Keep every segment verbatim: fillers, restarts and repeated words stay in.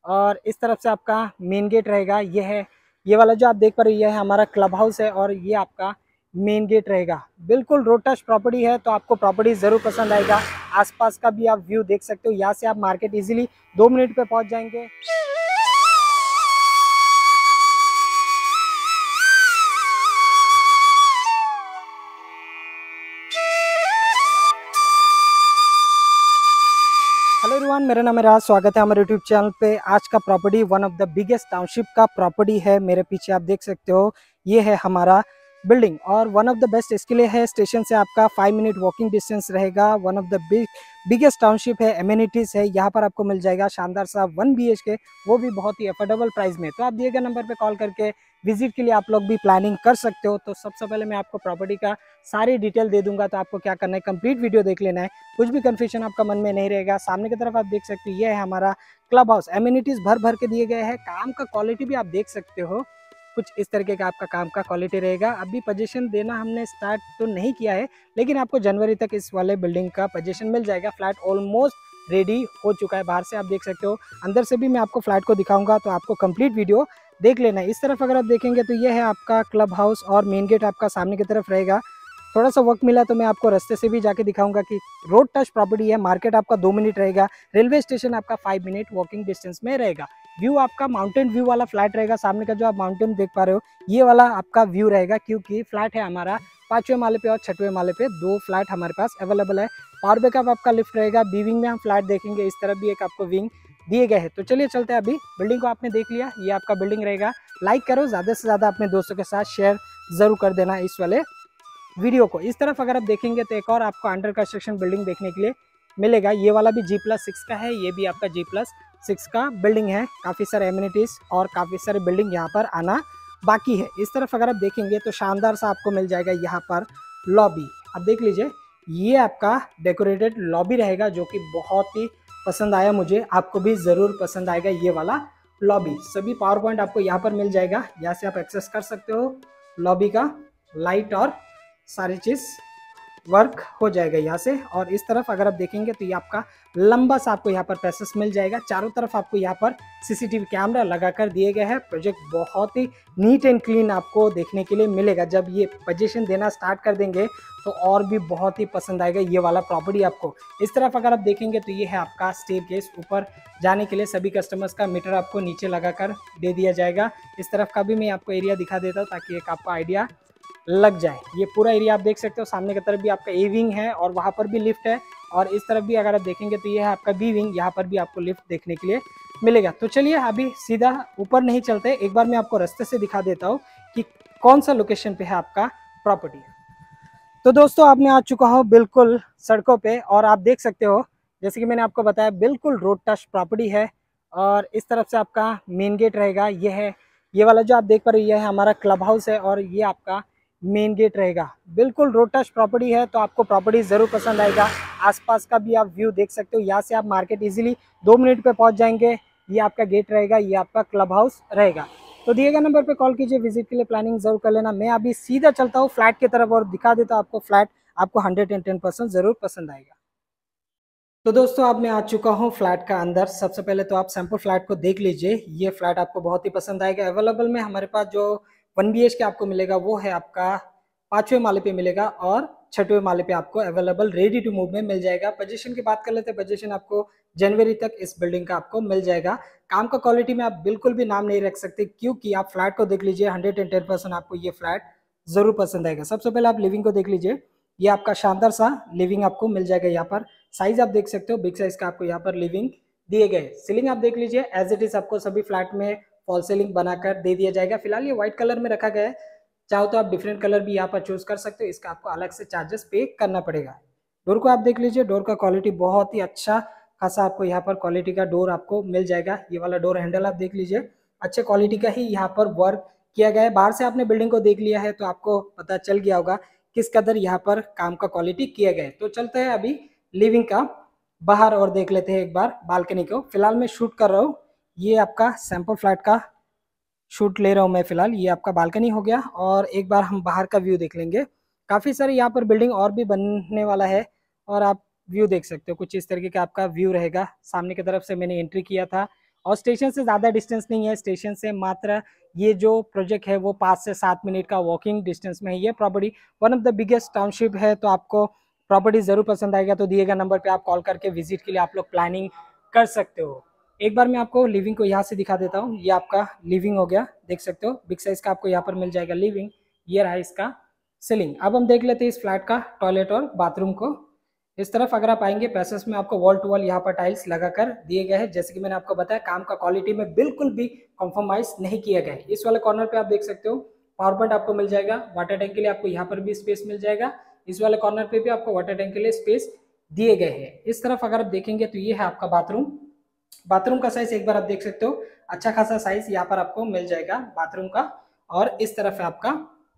और इस तरफ से आपका मेन गेट रहेगा। ये है, ये वाला जो आप देख पा रहे हैं ये है हमारा क्लब हाउस है और ये आपका मेन गेट रहेगा। बिल्कुल रोड टच प्रॉपर्टी है, तो आपको प्रॉपर्टी ज़रूर पसंद आएगा। आसपास का भी आप व्यू देख सकते हो, यहाँ से आप मार्केट इजीली दो मिनट पे पहुँच जाएंगे। हेलो एवरीवन, मेरा नाम है राज, स्वागत है हमारे यूट्यूब चैनल पे। आज का property one of the biggest township का प्रॉपर्टी है। मेरे पीछे आप देख सकते हो, ये है हमारा बिल्डिंग और वन ऑफ द बेस्ट इसके लिए है। स्टेशन से आपका फाइव मिनट वॉकिंग डिस्टेंस रहेगा। One of the big biggest township है, एमिनिटीज़ है। यहाँ पर आपको मिल जाएगा शानदार सा वन बी एच के, वो भी बहुत ही अफोर्डेबल प्राइस में। तो आप दिए गए नंबर पर कॉल करके विजिट के लिए आप लोग भी प्लानिंग कर सकते हो। तो सबसे पहले मैं आपको प्रॉपर्टी का सारी डिटेल दे दूंगा, तो आपको क्या करना है, कंप्लीट वीडियो देख लेना है। कुछ भी कंफ्यूजन आपका मन में नहीं रहेगा। सामने की तरफ आप देख सकते हो, ये है हमारा क्लब हाउस। एमिनिटीज भर भर के दिए गए हैं। काम का क्वालिटी भी आप देख सकते हो, कुछ इस तरीके का आपका काम का क्वालिटी रहेगा। अभी पोजीशन देना हमने स्टार्ट तो नहीं किया है, लेकिन आपको जनवरी तक इस वाले बिल्डिंग का पोजीशन मिल जाएगा। फ्लैट ऑलमोस्ट रेडी हो चुका है। बाहर से आप देख सकते हो, अंदर से भी मैं आपको फ्लैट को दिखाऊंगा, तो आपको कंप्लीट वीडियो देख लेना है। इस तरफ अगर आप देखेंगे तो ये है आपका क्लब हाउस और मेन गेट आपका सामने की तरफ रहेगा। थोड़ा सा वक्त मिला तो मैं आपको रास्ते से भी जाके दिखाऊंगा कि रोड टच प्रॉपर्टी है। मार्केट आपका दो मिनट रहेगा, रेलवे स्टेशन आपका फाइव मिनट वॉकिंग डिस्टेंस में रहेगा। व्यू आपका माउंटेन व्यू वाला फ्लैट रहेगा। सामने का जो आप माउंटेन देख पा रहे हो, ये वाला आपका व्यू रहेगा, क्योंकि फ्लैट है हमारा पांचवें माले पे और छठवें माले पे दो फ्लैट हमारे पास अवेलेबल है। पावर बैकअप आपका लिफ्ट रहेगा। बी विंग में हम फ्लैट देखेंगे, इस तरफ भी एक आपको विंग दिए गए हैं। तो चलिए चलते हैं। अभी बिल्डिंग को आपने देख लिया, ये आपका बिल्डिंग रहेगा। लाइक करो, ज़्यादा से ज़्यादा अपने दोस्तों के साथ शेयर ज़रूर कर देना इस वाले वीडियो को। इस तरफ अगर आप देखेंगे तो एक और आपको अंडर कंस्ट्रक्शन बिल्डिंग देखने के लिए मिलेगा। ये वाला भी जी प्लस सिक्स का है, ये भी आपका जी प्लस सिक्स का बिल्डिंग है। काफ़ी सारे एमिनिटीज़ और काफ़ी सारे बिल्डिंग यहाँ पर आना बाकी है। इस तरफ अगर आप देखेंगे तो शानदार सा आपको मिल जाएगा यहाँ पर लॉबी। आप देख लीजिए, ये आपका डेकोरेटेड लॉबी रहेगा, जो कि बहुत ही पसंद आया मुझे। आपको भी ज़रूर पसंद आएगा ये वाला लॉबी। सभी पावर पॉइंट आपको यहाँ पर मिल जाएगा, यहाँ से आप एक्सेस कर सकते हो लॉबी का। लाइट और सारी चीज़ वर्क हो जाएगा यहाँ से। और इस तरफ अगर आप देखेंगे तो ये आपका लंबा सा आपको यहाँ पर पैसेज मिल जाएगा। चारों तरफ आपको यहाँ पर सीसीटीवी कैमरा लगाकर दिए गए हैं। प्रोजेक्ट बहुत ही नीट एंड क्लीन आपको देखने के लिए मिलेगा। जब ये पोजीशन देना स्टार्ट कर देंगे तो और भी बहुत ही पसंद आएगा ये वाला प्रॉपर्टी आपको। इस तरफ अगर आप देखेंगे तो ये है आपका स्टेयरकेस। ऊपर जाने के लिए सभी कस्टमर्स का मीटर आपको नीचे लगाकर दे दिया जाएगा। इस तरफ का भी मैं आपको एरिया दिखा देता हूँ, ताकि एक आपको आइडिया लग जाए। ये पूरा एरिया आप देख सकते हो। सामने की तरफ भी आपका ए विंग है और वहाँ पर भी लिफ्ट है। और इस तरफ भी अगर आप देखेंगे तो ये है आपका बी विंग, यहाँ पर भी आपको लिफ्ट देखने के लिए मिलेगा। तो चलिए अभी सीधा ऊपर नहीं चलते, एक बार मैं आपको रास्ते से दिखा देता हूँ कि कौन सा लोकेशन पे है आपका प्रॉपर्टी। तो दोस्तों, अब मैं आ चुका हूँ बिल्कुल सड़कों पे, और आप देख सकते हो जैसे कि मैंने आपको बताया, बिल्कुल रोड टच प्रॉपर्टी है। और इस तरफ से आपका मेन गेट रहेगा। ये है, ये वाला जो आप देख पा रहे हो, ये है हमारा क्लब हाउस है और ये आपका मेन गेट रहेगा। बिल्कुल रोड टच प्रॉपर्टी है, तो आपको प्रॉपर्टी ज़रूर पसंद आएगा। आसपास का भी आप व्यू देख सकते हो, यहाँ से आप मार्केट इजीली दो मिनट पे पहुँच जाएंगे। ये आपका गेट रहेगा, ये आपका क्लब हाउस रहेगा। तो दिए गए नंबर पे कॉल कीजिए, विजिट के लिए प्लानिंग जरूर कर लेना। मैं अभी सीधा चलता हूँ फ्लैट की तरफ और दिखा देता हूँ आपको फ्लैट। आपको हंड्रेड एंड टेन परसेंट जरूर पसंद आएगा। तो दोस्तों, अब मैं आ चुका हूँ फ्लैट का अंदर। सबसे पहले तो आप सैंपल फ्लैट को देख लीजिए। ये फ्लैट आपको बहुत ही पसंद आएगा। अवेलेबल में हमारे पास जो वन बी एच के आपको मिलेगा, वो है आपका पांचवें माले पे मिलेगा और छठवें माले पे आपको अवेलेबल रेडी टू मूव में मिल जाएगा। पोजीशन की बात कर लेते हैं, पोजीशन आपको जनवरी तक इस बिल्डिंग का आपको मिल जाएगा। काम का क्वालिटी में आप बिल्कुल भी नाम नहीं रख सकते, क्योंकि आप फ्लैट को देख लीजिए, हंड्रेड एंड टेन परसेंट आपको ये फ्लैट जरूर पसंद आएगा। सबसे पहले आप लिविंग को देख लीजिए। ये आपका शानदार सा लिविंग आपको मिल जाएगा। यहाँ पर साइज आप देख सकते हो, बिग साइज का आपको यहाँ पर लिविंग दिए गए। सीलिंग आप देख लीजिए, एज इट इज आपको सभी फ्लैट में फॉल सीलिंग बनाकर दे दिया जाएगा। फिलहाल ये व्हाइट कलर में रखा गया है, चाहो तो आप डिफरेंट कलर भी यहाँ पर चूज कर सकते हो। इसका आपको अलग से चार्जेस पे करना पड़ेगा। डोर को आप देख लीजिए, डोर का क्वालिटी बहुत ही अच्छा खासा आपको यहाँ पर क्वालिटी का डोर आपको मिल जाएगा। ये वाला डोर हैंडल आप देख लीजिए, अच्छे क्वालिटी का ही यहाँ पर वर्क किया गया है। बाहर से आपने बिल्डिंग को देख लिया है तो आपको पता चल गया होगा किस कदर यहाँ पर काम का क्वालिटी किया गया है। तो चलते हैं अभी लिविंग का बाहर और देख लेते हैं एक बार बालकनी को। फिलहाल मैं शूट कर रहा हूँ, ये आपका सैंपल फ्लैट का शूट ले रहा हूँ मैं फिलहाल। ये आपका बालकनी हो गया और एक बार हम बाहर का व्यू देख लेंगे। काफ़ी सारे यहाँ पर बिल्डिंग और भी बनने वाला है और आप व्यू देख सकते हो। कुछ इस तरीके का आपका व्यू रहेगा। सामने की तरफ से मैंने एंट्री किया था और स्टेशन से ज़्यादा डिस्टेंस नहीं है, स्टेशन से मात्र ये जो प्रोजेक्ट है वो पाँच से सात मिनट का वॉकिंग डिस्टेंस में है। ये property one of the biggest township है, तो आपको प्रॉपर्टी जरूर पसंद आएगा तो दिए गए नंबर पे आप कॉल करके विजिट के लिए आप लोग प्लानिंग कर सकते हो। एक बार मैं आपको लिविंग को यहाँ से दिखा देता हूँ। ये आपका लिविंग हो गया, देख सकते हो बिग साइज का आपको यहाँ पर मिल जाएगा लिविंग। ये रहा इसका सीलिंग। अब हम देख लेते हैं इस फ्लैट का टॉयलेट और बाथरूम को। इस तरफ अगर आप आएंगे पैसेज में आपको वॉल टू वॉल यहाँ पर टाइल्स लगाकर दिए गए हैं। जैसे कि मैंने आपको बताया काम का क्वालिटी में बिल्कुल भी कॉम्प्रोमाइज नहीं किया गया है। इस वाले कॉर्नर पे आप देख सकते हो पावर पॉइंट आपको मिल जाएगा, वाटर टैंक के लिए आपको यहाँ पर भी स्पेस मिल जाएगा। इस वाले कॉर्नर पे भी आपको वाटर टैंक के लिए स्पेस दिए गए हैं। इस तरफ अगर आप देखेंगे तो ये है आपका बाथरूम। बाथरूम का साइज एक बार आप देख सकते हो, अच्छा खासा साइज यहाँ पर आपको मिल जाएगा बाथरूम का। और इस तरफ है आपका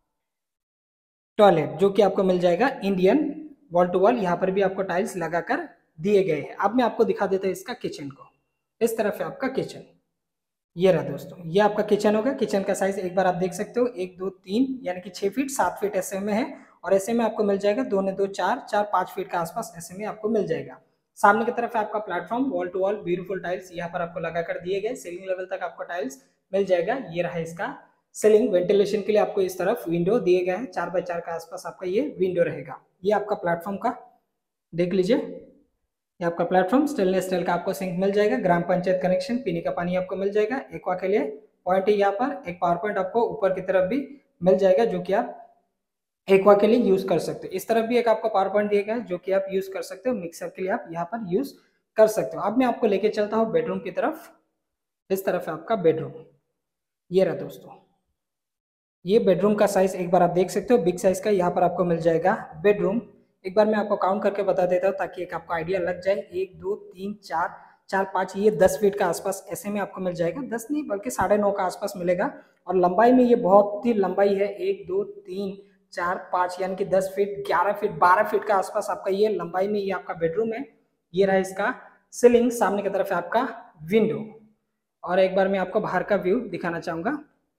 टॉयलेट जो कि आपको मिल जाएगा इंडियन वॉल टू वॉल, यहाँ पर भी आपको टाइल्स लगाकर दिए गए हैं। अब मैं आपको दिखा देता हूँ इसका किचन को। इस तरफ है आपका किचन, ये रहा दोस्तों, ये आपका किचन होगा। किचन का साइज एक बार आप देख सकते हो, एक दो तीन यानी कि छह फीट सात फीट ऐसे में है। और ऐसे में आपको मिल जाएगा दो ने दो चार, चार पाँच फीट के आसपास ऐसे में आपको मिल जाएगा। सामने की तरफ है आपका platform, wall to wall beautiful tiles यहाँ पर आपको लगाकर दिए गए। सीलिंग लेवल तक आपको टाइल्स मिल जाएगा। ये रहा इसका सीलिंग। वेंटिलेशन के लिए आपको इस तरफ विंडो दिए गए हैं, चार बाई चार के आसपास आपका ये विंडो रहेगा। ये आपका प्लेटफॉर्म का देख लीजिए, ये आपका प्लेटफॉर्म स्टेनलेस स्टील का आपको सिंक मिल जाएगा। ग्राम पंचायत कनेक्शन, पीने का पानी आपको मिल जाएगा। एक्वा के लिए पॉइंट है यहाँ पर, एक पावर पॉइंट आपको ऊपर की तरफ भी मिल जाएगा जो कि आप एक्वा के लिए यूज कर सकते हो। इस तरफ भी एक आपको पावर पॉइंट दिया गया है जो कि आप यूज कर सकते हो। मिक्सर के लिए आप यहाँ पर यूज कर सकते हो। अब मैं आपको लेके चलता हूँ बेडरूम की तरफ। इस तरफ है आपका बेडरूम, ये रहा दोस्तों। ये बेडरूम का साइज एक बार आप देख सकते हो, बिग साइज का यहाँ पर आपको मिल जाएगा बेडरूम। एक बार मैं आपको काउंट करके बता देता हूँ ताकि एक आपको आइडिया लग जाए। एक दो तीन चार, चार पाँच, ये दस फीट का आसपास ऐसे में आपको मिल जाएगा। दस नहीं बल्कि साढ़े नौ का आसपास मिलेगा। और लंबाई में ये बहुत ही लंबाई है, एक दो तीन चार पाँच यानी कि दस फीट, ग्यारह फीट, बारह फीट का आसपास आपका ये लंबाई में ये आपका बेडरूम है। ये रहा इसका सीलिंग। सामने की तरफ है आपका विंडो। और एक बार मैं आपको बाहर का व्यू दिखाना चाहूँगा।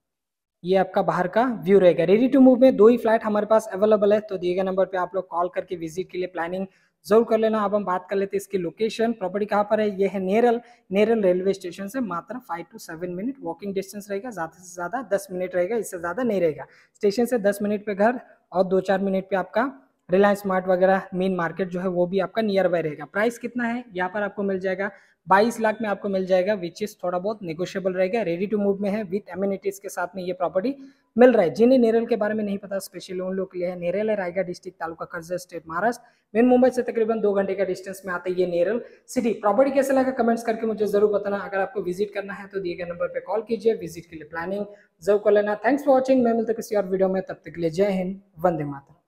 ये आपका बाहर का व्यू रहेगा। रेडी टू मूव में दो ही फ्लैट हमारे पास अवेलेबल है, तो दिए गए नंबर पे आप लोग कॉल करके विजिट के लिए प्लानिंग जरूर कर लेना। अब हम बात कर लेते हैं इसकी लोकेशन। प्रॉपर्टी कहाँ पर है? ये है नेरल। नेरल रेलवे स्टेशन से मात्र five to seven minute walking distance रहेगा। ज़्यादा से ज़्यादा दस मिनट रहेगा, इससे ज़्यादा नहीं रहेगा। स्टेशन से दस मिनट पे घर और दो चार मिनट पे आपका रिलायंस स्मार्ट वगैरह मेन मार्केट जो है वो भी आपका नियर बाय रहेगा। प्राइस कितना है यहाँ पर आपको मिल जाएगा बाईस लाख में आपको मिल जाएगा, विच इज थोड़ा बहुत नेगोशिएबल रहेगा। रेडी टू मूव में है, विद एमिनिटीज के साथ में ये प्रॉपर्टी मिल रहा है। जिन्हें नेरल के बारे में नहीं पता स्पेशली उन लोग के लिए है। नेरल है Raigad district, taluka Karjat, state Maharashtra. Main Mumbai से तकरीबन दो घंटे का डिस्टेंस में आता है ये नेरल सिटी। प्रॉपर्टी कैसे लगा कमेंट्स करके मुझे जरूर बताना। अगर आपको विजिट करना है तो दिए गए नंबर पर कॉल कीजिए, विजिट के लिए प्लानिंग जरूर कर लेना। Thanks for watching. मैं मिलता किसी और वीडियो में, तब तक के लिए जय हिंद, वंदे मातरम।